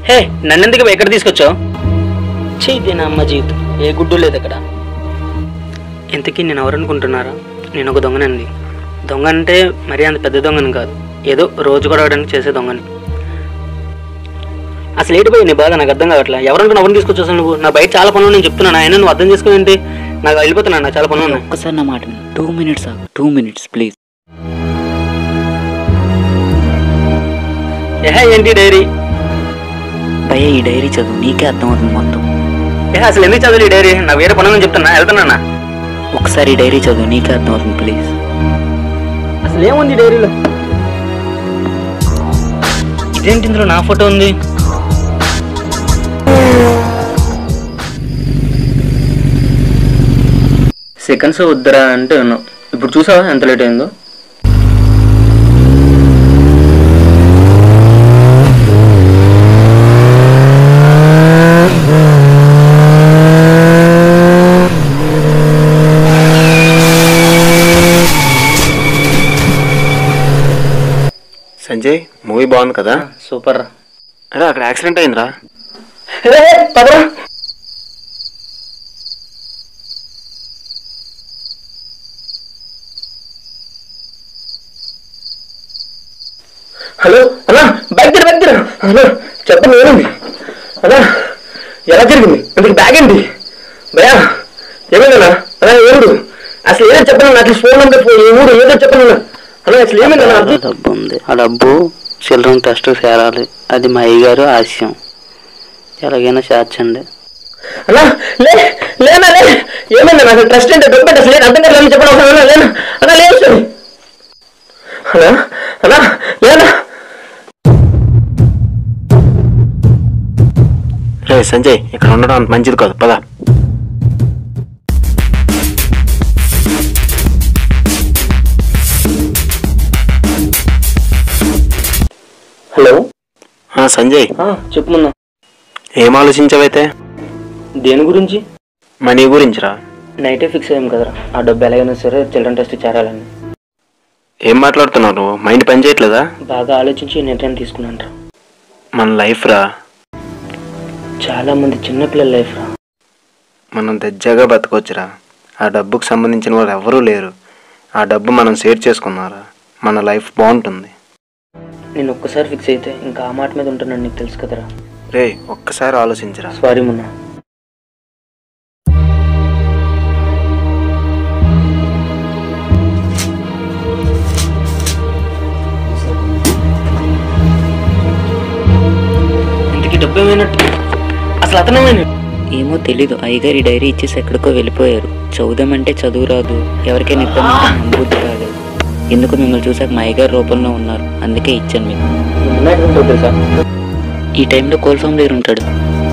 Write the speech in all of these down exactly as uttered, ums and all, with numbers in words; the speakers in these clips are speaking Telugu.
హే నన్నెందుకు ఎక్కడ తీసుకొచ్చావు? చేయి నా అమ్మ జీవితం ఏ గుడ్డు లేదు అక్కడ. ఇంతకీ నేను ఎవరనుకుంటున్నారా? నేను ఒక దొంగనండి. దొంగ అంటే మరీ అంత పెద్ద దొంగని కాదు, ఏదో రోజు గొడవడానికి చేసే దొంగని. అసలు ఏంటి పోయి నీ బాధ నాకు అర్థం కావట్లే. ఎవరంటే ఎవరిని తీసుకొచ్చావు నువ్వు? నా బయట చాలా పనులు నేను చెప్తున్నాను, ఆయన నువ్వు అర్థం చేసుకునేంటి? నాకు వెళ్ళిపోతున్నాను, నాకు చాలా పనులు ఉన్నాయి. ఒక్కసారి నా మాట టూ మినిట్స్ ఆగు, టూ మినిట్స్ ప్లీజ్. ఏహే ఏంటి డైరీ? భయ్య ఈ డైరీ చదువు, నీకే అర్థమవుతుంది మొత్తం. ఏ అసలు ఎందుకు చదువు ఈ డైరీ? నాకు వేరే పనులు చెప్తున్నా, వెళ్తున్నా. ఒకసారి ఈ డైరీ చదువు, నీకే అర్థమవుతుంది ప్లీజ్. అసలు ఏముంది డైరీలో? ఇదేంటి ఇందులో నా ఫోటో ఉంది? సెకండ్స్ వద్దరా అంటే ఉన్నావు. ఇప్పుడు చూసావా ఎంత లేట్ అయిందో? సంజయ్ మూవీ బాగుంది కదా? సూపర్. అరే అక్కడ యాక్సిడెంట్ అయిందిరా. హలో అన్నా, బైక్ దగ్గర బైక్ దగ్గర అన్నా చెప్పండి, ఏమైంది అన్నా? ఎలా జరిగింది? అందుకు బ్యాగ్ ఏంటి భయా? ఏమైందన్నా? అన్నా ఏడు అసలు ఏదో చెప్పను, అట్లా ఫోన్ నెంబర్ ఊరు ఏదో చెప్పను అన్నా. అసలు ఏమైందన్నా? డబ్బు ఉంది, ఆ డబ్బు చిల్డ్రన్ ట్రస్ట్ చేరాలి, అది మా అయ్యగారు ఆశయం. ఎలాగైనా చేర్చండి అన్నా. లే లేనా లే ఏమైందన్నా? అసలు ట్రస్ట్ అంటే డబ్బు అసలు లేదు, అర్థం కాదు చెప్పడం అవసరం లేనా? అన్నా లేదు అన్నా, అన్నా లేనా? రే సంజయ్ ఇక్కడ ఉండడం అంత మంచిది కాదు, పద. హలో సంజయ్ చెప్పు. ఏం ఆలోచించావైతే? దేని గురించి? మనీ గురించిరా. నైటే ఫిక్స్ అయ్యాం కదరా, ఆ డబ్బు ఎలాగైనా సరే చిల్డ్రన్ టెస్ట్ చేరాలని. ఏం మాట్లాడుతున్నావు నువ్వు? మైండ్ పని చేయట్లేదా? బాగా ఆలోచించి నిర్ణయం తీసుకున్నాను రా. మన లైఫ్ రా, చాలా మంది చిన్నపిల్లల లైఫ్ రా. మనం దజ్జాగా బతకొచ్చురా. ఆ డబ్బుకు సంబంధించిన వాళ్ళు ఎవరూ లేరు. ఆ డబ్బు మనం షేర్ చేసుకున్నారా, మన లైఫ్ బాగుంటుంది. నేను ఒక్కసారి ఫిక్స్ అయితే ఇంకా ఆ మాట మీద ఉంటున్నాను, నీకు తెలుసు కదరా. రే ఒక్కసారి ఆలోచించరా. సారీ మున్నా. ఇంతకీ డబ్బు ఏమైనట్టు? అసలు అతనేమైనా? ఏమో తెలీదు, అయ్యగారు ఈ డైరీ ఇచ్చేసి ఎక్కడికో వెళ్ళిపోయారు. చదువుదామంటే చదువు రాదు, ఎవరికైనా ఇబ్బంది అనుభూతి రాదు. ఎందుకు మిమ్మల్ని చూసాక మా అయ్యగారు రూపంలో ఉన్నారు, అందుకే ఇచ్చాను మీకు. తెలుసా? ఈ టైంలో కోల్ ఫామ్ దగ్గర ఉంటాడు.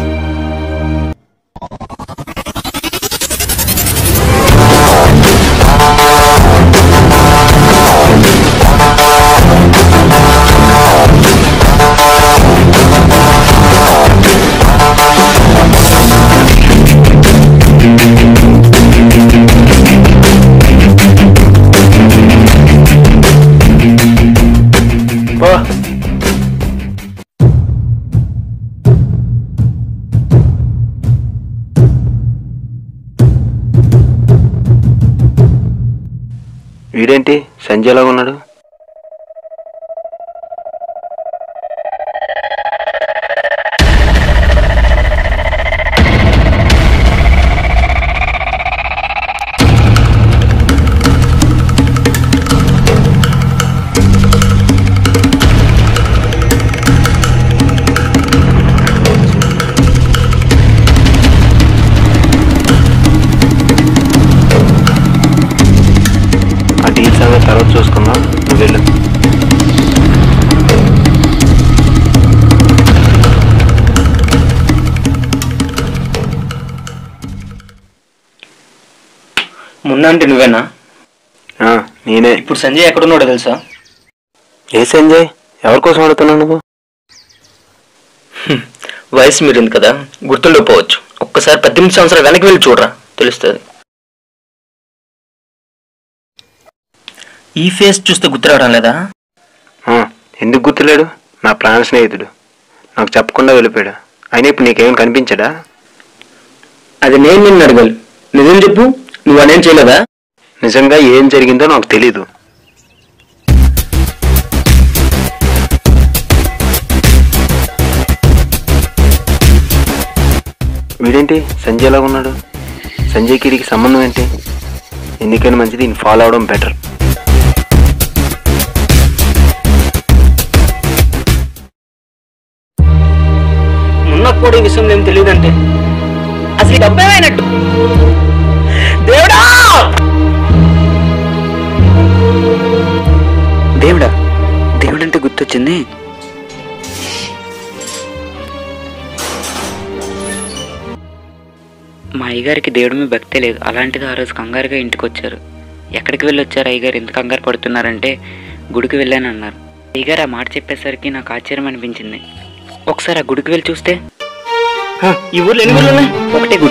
వీడేంటి సంజయ్ లాగా ఉన్నాడు? తర్వాత చూసుకుందాం, నువ్వు వెళ్ళు. మున్నా అంటే నువ్వేనా? నేనే. ఇప్పుడు సంజయ్ ఎక్కడున్నాడో తెలుసా? ఏ సంజయ్? ఎవరి కోసం అడుగుతున్నావు నువ్వు? వయసు మీరింది కదా, గుర్తుండిపోవచ్చు. ఒక్కసారి పద్దెనిమిది సంవత్సరాలు వెనక్కి వెళ్ళి చూడరా, తెలుస్తుంది. ఈ ఫేస్ చూస్తే గుర్తు రావడం లేదా? ఎందుకు గుర్తులేడు? నా ప్రాణ స్నేహితుడు, నాకు చెప్పకుండా వెళ్ళిపోయాడు. అయినా ఇప్పుడు నీకేమైనా కనిపించాడా? అది నేను నిన్ను అడగాలి. నిజం చెప్పు, నువ్వు అనేం చేయలేదా? నిజంగా ఏం జరిగిందో నాకు తెలీదు. వీడేంటి సంజయ్ లాగా ఉన్నాడు? సంజయ్కి వీడికి సంబంధం ఏంటి? ఎందుకైనా మంచిది ఈయన ఫాలో అవడం బెటర్. మున్నకు కూడా ఈ విషయం ఏం తెలియదంటే అసలు డబ్బేమైనట్టు. దేవుడా దేవుడా దేవుడంటే గుర్తొచ్చింది. మా అయ్యగారికి దేవుడి మీద భక్తే లేదు. అలాంటిది ఆ రోజు కంగారుగా ఇంటికి వచ్చారు. ఎక్కడికి వెళ్ళి వచ్చారు అయ్యగారు, ఎంత కంగారు పడుతున్నారంటే గుడికి వెళ్ళాను అన్నారు. అయ్యగారు ఆ మాట చెప్పేసరికి నాకు ఆశ్చర్యం అనిపించింది. ఒకసారి ఆ గుడికి వెళ్ళి చూస్తే ఈ ఊర్లో ఎన్ని గుళ్ళు ఉన్నాయి? ఒకటే గుడి.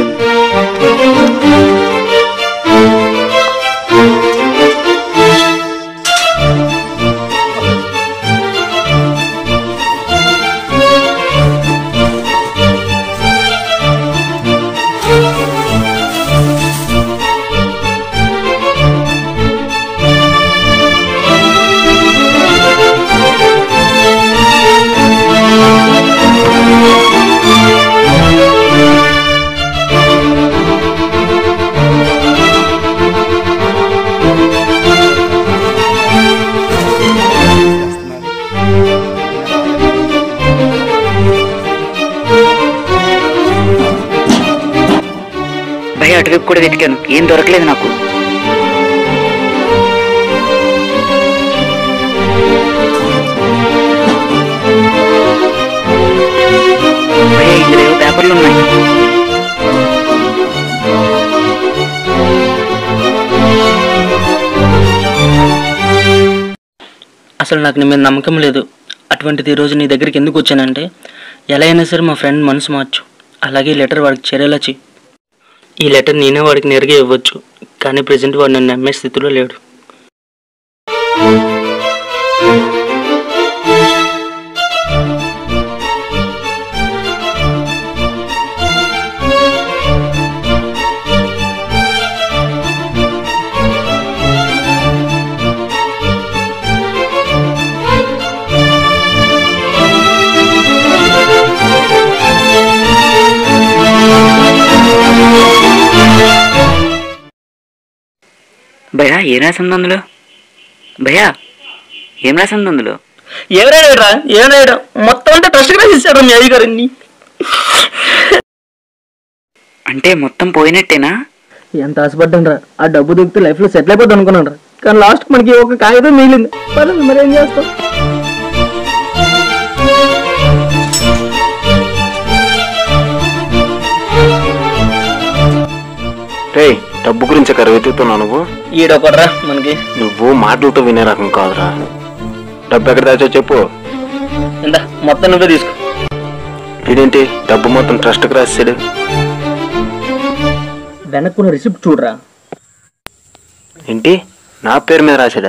భయ అటువైపు కూడా వెతికాను, ఏం దొరకలేదు నాకు. భయ ఇందులో పేపర్లు ఉన్నాయి. అసలు నాకు నీ మీద నమ్మకం లేదు. అటువంటిది ఈరోజు నీ దగ్గరికి ఎందుకు వచ్చానంటే, ఎలా అయినా సరే మా ఫ్రెండ్ మనసు మార్చు. అలాగే ఈ లెటర్ వాడికి చేరేలా చెయ్యి. ఈ లెటర్ నేనే వాడికి నేరుగా ఇవ్వచ్చు, కానీ ప్రజెంట్ వాడు నన్ను నమ్మే స్థితిలో లేడు. భయా ఏం రాసింది అందులో? భయా ఏం రాసింది అందులో? ఏం రాయడా ఏం రాయడా మొత్తం అంటే ట్రస్ట్కి రాసిస్తాడు మీ అయ్య గారిని. అంటే మొత్తం పోయినట్టేనా? ఎంత ఆశపడ్డాను రా, ఆ డబ్బు దొరికితే లైఫ్లో సెటిల్ అయిపోద్ది అనుకున్నాను రా. కానీ లాస్ట్ మనకి ఒక కాగితం మిగిలింది. పదండి మరి ఏం చేస్తాం. రే డబ్బు గురించి ఎక్కడ వెతుకుతున్నావు నువ్వు? ఈడొకడ్రా మనకి. నువ్వు మాటలతో వినే రకం కాదురా. డబ్బు ఎక్కడ దాచో చెప్పు. ఎంత మొత్తం నువ్వే తీసుకో. వీడేంటి డబ్బు మొత్తం ట్రస్ట్కి రాసాడు? వెనక్కున్న రిసిప్ట్ చూడరా. ఏంటి నా పేరు మీద రాశాడా?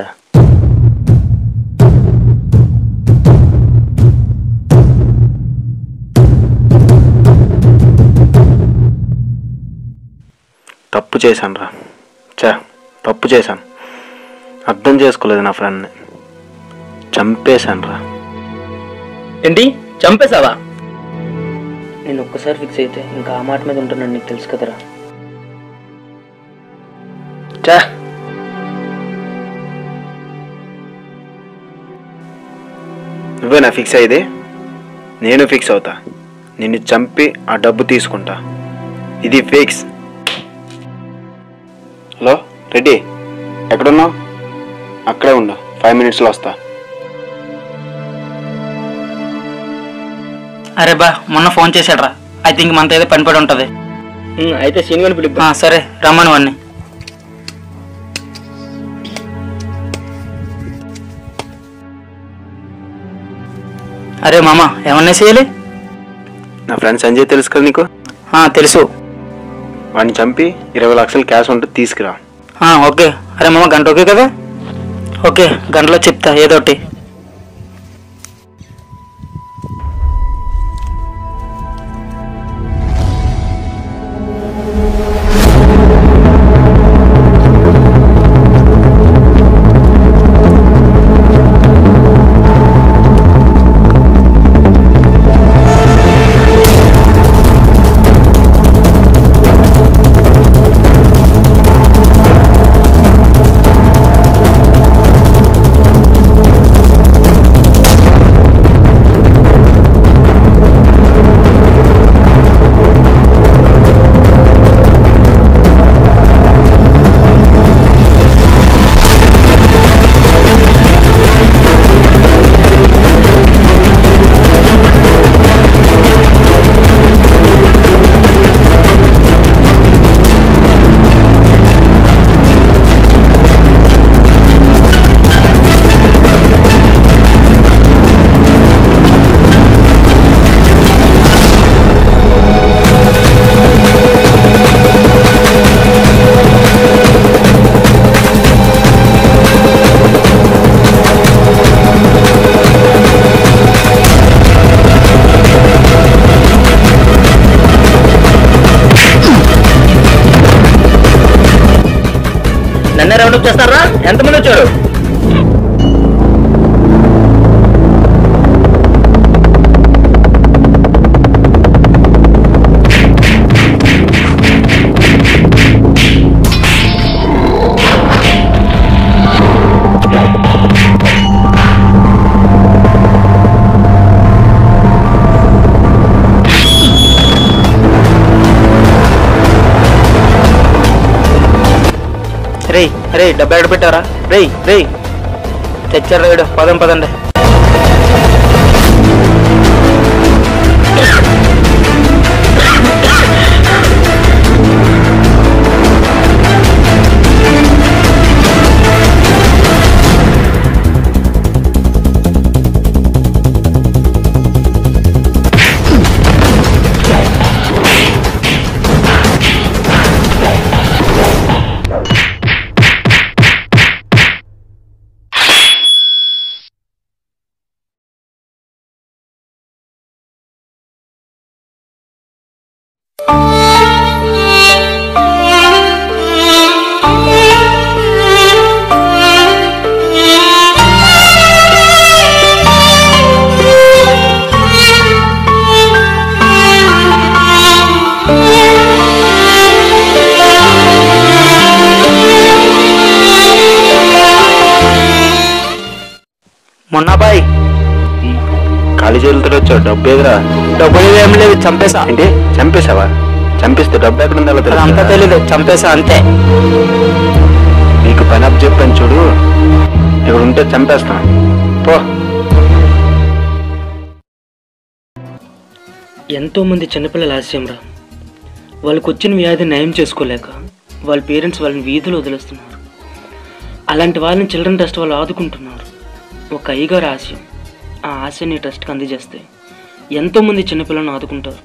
తప్పు చేశాను రా. చా తప్పు చేశాను. అర్థం చేసుకోలేదు నా ఫ్రెండ్ని. చంపేశాను రా. ఏంటి చంపేశావా? నేను ఒక్కసారి ఫిక్స్ అయితే ఇంకా ఆ మాట మీద ఉంటున్నాను, నీకు తెలుసు కదరా. చా నువ్వేనా ఫిక్స్ అయ్యేది? నేను ఫిక్స్ అవుతా. నిన్ను చంపి ఆ డబ్బు తీసుకుంటా. ఇది ఫిక్స్. హలో రెడ్డి, ఎక్కడున్నావు? అక్కడే ఉండు, ఫైవ్ మినిట్స్లో వస్తా. అరే బా మొన్న ఫోన్ చేశాడ్రా. ఐ థింక్ మనతో ఏదో పని పడి ఉంటుంది. అయితే సీన్ పిలుపు. సరే రమ్మను వాడిని. అరే మామ ఏమన్నా చేయాలి? నా ఫ్రెండ్ సంజయ్ తెలుసు కదా నీకు? తెలుసు. వాడిని చంపి ఇరవై లక్షలు క్యాష్ ఉంటుంది తీసుకురా. ఓకే. అరే మామ గంట ఓకే కదా? ఓకే గంటలో చెప్తా ఏదోటి. రే డబ్బా ఎక్కడ పెట్టారా? రే రే తెచ్చారు రేడు, పదం పదండి. మొన్నబాయ్ ఖాళీ చేతులతో వచ్చావు, డబ్బు ఎదురా? డబ్బు ఏం లేదు, చంపేసా. ఏంటి చంపేశావా? చంపిస్తే డబ్బు ఎక్కడ ఉందో అంతా తెలుసా? తెలీదు, చంపేసా అంతే. నీకు పని అప్ చెప్పాను చూడు, ఇక్కడ ఉంటే చంపేస్తాను పో. ఎంతోమంది చిన్నపిల్లల ఆశయంరా, వాళ్ళకు వచ్చిన వ్యాధి నయం చేసుకోలేక వాళ్ళ పేరెంట్స్ వాళ్ళని వీధిలో వదిలేస్తున్నారు. అలాంటి వాళ్ళని చిల్డ్రన్ ట్రస్ట్ వాళ్ళు ఆదుకుంటున్నారు. ఒక అయ్యగారు ఆశయం, ఆ ఆశని ట్రస్ట్కి అందజేస్తే ఎంతోమంది చిన్నపిల్లలను ఆదుకుంటారు.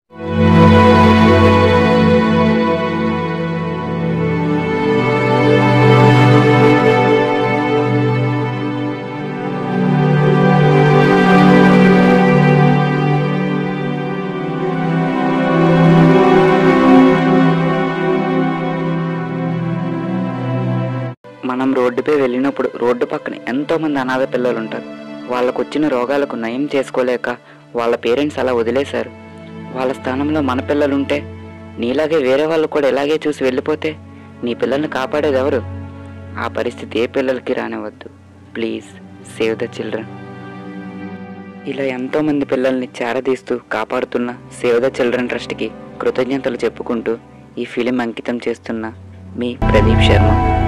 మనం రోడ్డుపై వెళ్ళినప్పుడు రోడ్డు పక్కన ఎంతోమంది అనాథ పిల్లలు ఉంటారు. వాళ్ళకు వచ్చిన రోగాలకు నయం చేసుకోలేక వాళ్ళ పేరెంట్స్ అలా వదిలేశారు. వాళ్ళ స్థానంలో మన పిల్లలుంటే, నీలాగే వేరే వాళ్ళు కూడా ఇలాగే చూసి వెళ్ళిపోతే నీ పిల్లల్ని కాపాడేది ఎవరు? ఆ పరిస్థితి ఏ పిల్లలకి రానివ్వద్దు. Please save the children. ఇలా ఎంతోమంది పిల్లల్ని చేరదీస్తూ కాపాడుతున్న సేవ్ ద చిల్డ్రన్ ట్రస్ట్కి కృతజ్ఞతలు చెప్పుకుంటూ ఈ ఫిలిం అంకితం చేస్తున్న మీ ప్రదీప్ శర్మ.